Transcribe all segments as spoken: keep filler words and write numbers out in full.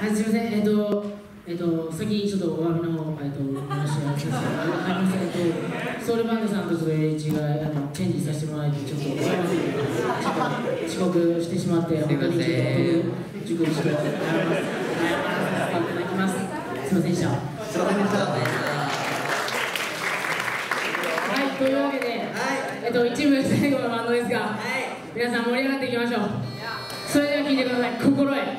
はい、すみません、えっ、ー、と、えっ、ー、と、先ちょっとお詫びの方、えっ、ー、と、申し上げさせていただきます。えっ、ー、と、ソウルバンドさんとちょっと エイチ が、あの、チェンジさせてもらえて、ちょっと、すみません、ちょっと遅刻してしまって、本当にちょっと、熟していただきます。はい、させていただきます。すみませんでした。 すみませんでした。 はい、というわけで、はい、えっ、ー、と、一部最後のバンドですが、はい、皆さん盛り上がっていきましょう。それでは聴いてください。心得。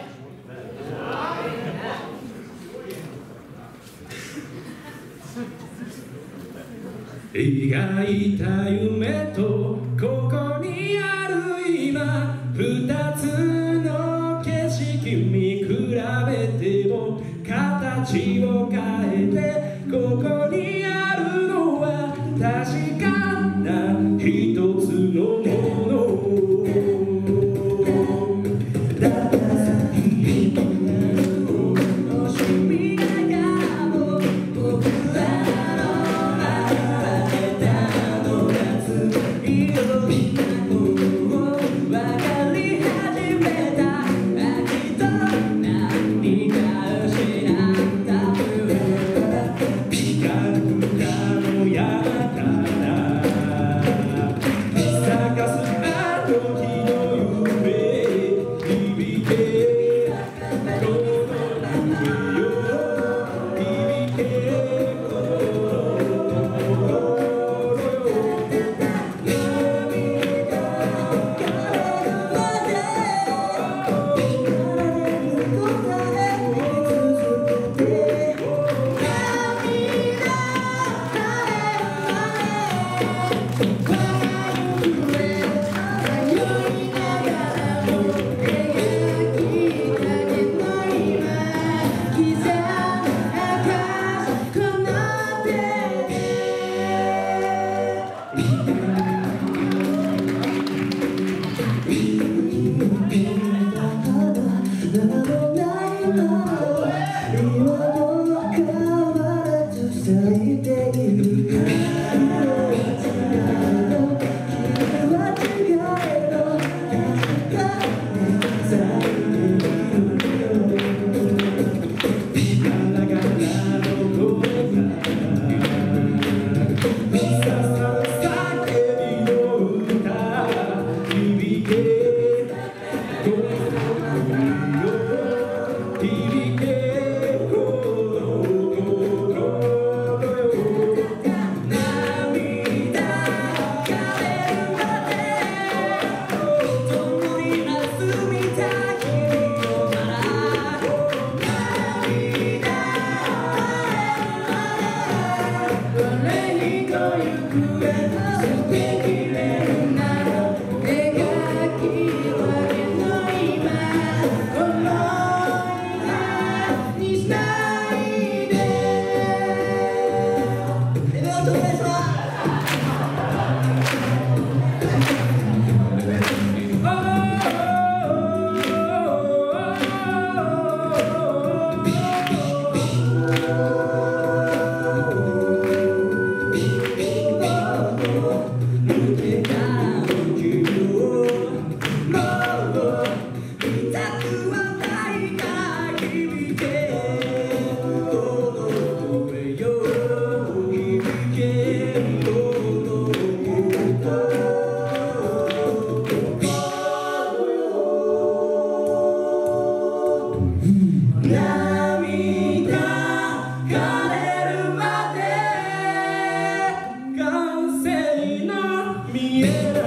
描いた夢とここにある今、二つの景色見比べても形を変えて、ここにあるのは確かな一つのものだから見えない